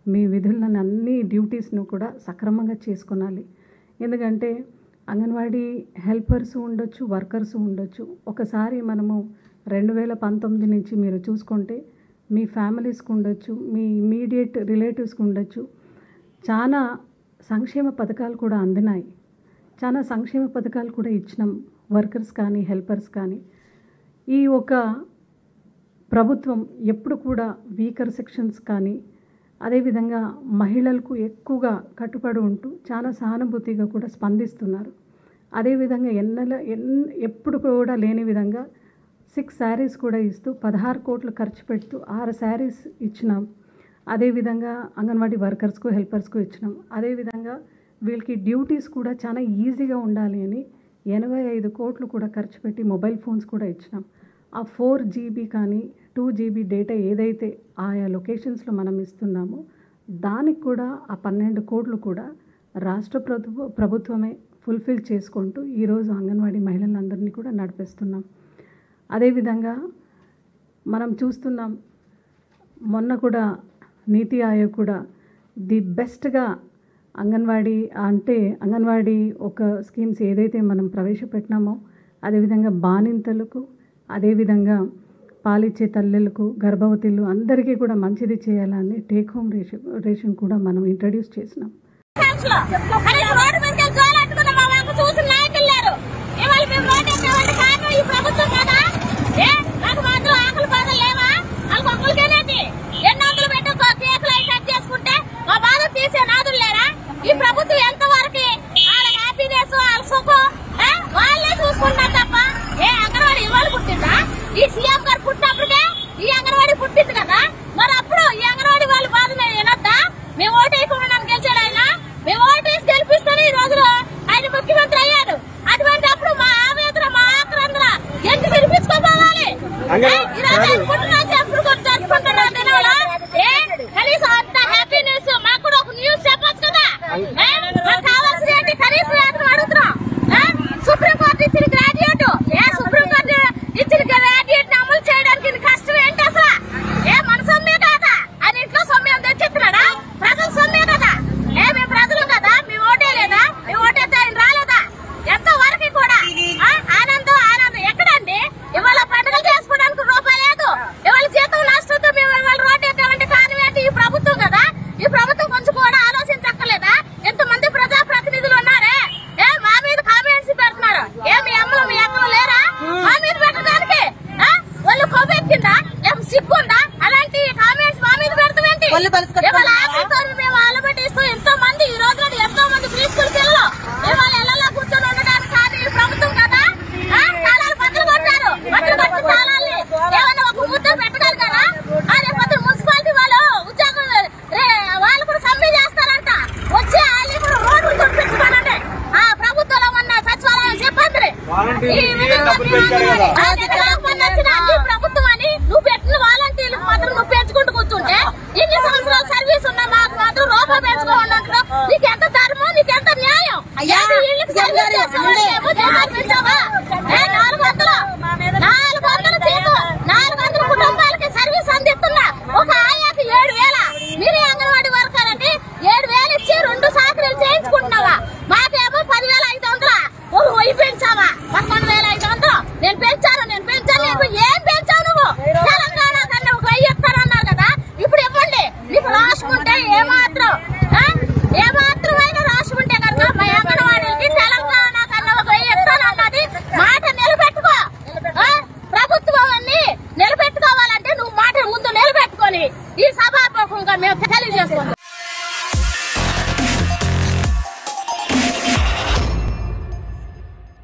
మీ విధులను అన్ని డ్యూటీస్ను కూడా సక్రమంగా చేసుకొనాలి. ఎందుకంటే అంగన్వాడీ హెల్పర్స్ ఉండొచ్చు, వర్కర్స్ ఉండొచ్చు. ఒకసారి మనము 2019 నుంచి మీరు చూసుకుంటే మీ ఫ్యామిలీస్కి ఉండొచ్చు, మీ ఇమీడియట్ రిలేటివ్స్కి ఉండొచ్చు, చాలా సంక్షేమ పథకాలు కూడా అందినాయి. చాలా సంక్షేమ పథకాలు కూడా ఇచ్చినాం వర్కర్స్ కానీ హెల్పర్స్ కానీ. ఈ ఒక ప్రభుత్వం ఎప్పుడు కూడా వీకర్ సెక్షన్స్ కానీ అదేవిధంగా మహిళలకు ఎక్కువగా కట్టుబడి ఉంటూ చాలా సానుభూతిగా కూడా స్పందిస్తున్నారు. అదేవిధంగా ఎప్పుడు కూడా లేని విధంగా 6 శారీస్ కూడా ఇస్తూ 16 కోట్లు ఖర్చు పెడుతూ 6 శారీస్ ఇచ్చినాం. అదేవిధంగా అంగన్వాడీ వర్కర్స్కు హెల్పర్స్కు ఇచ్చినాం. అదేవిధంగా వీళ్ళకి డ్యూటీస్ కూడా చాలా ఈజీగా ఉండాలి అని 85 కోట్లు కూడా ఖర్చు పెట్టి మొబైల్ ఫోన్స్ కూడా ఇచ్చినాం. ఆ 4 GB కానీ 2 GB డేటా ఏదైతే ఆయా లొకేషన్స్లో మనం ఇస్తున్నామో దానికి కూడా ఆ 12 కోట్లు కూడా రాష్ట్ర ప్రభుత్వమే ఫుల్ఫిల్ చేసుకుంటూ ఈరోజు అంగన్వాడీ మహిళలందరినీ కూడా నడిపిస్తున్నాం. అదేవిధంగా మనం చూస్తున్నాం, మొన్న కూడా నీతి ఆయోగ్ కూడా ది బెస్ట్గా అంగన్వాడీ ఒక స్కీమ్స్ ఏదైతే మనం ప్రవేశపెట్టినామో అదేవిధంగా బాలింతలకు అదేవిధంగా పాలిచ్చే తల్లులకు గర్భవతులు అందరికీ కూడా మంచిది చేయాలని టేక్ హోమ్ రేషన్ కూడా మనం ఇంట్రడ్యూస్ చేసినాం. ఈ సభాముఖంగా మేము తెలియజేస్తున్నాం.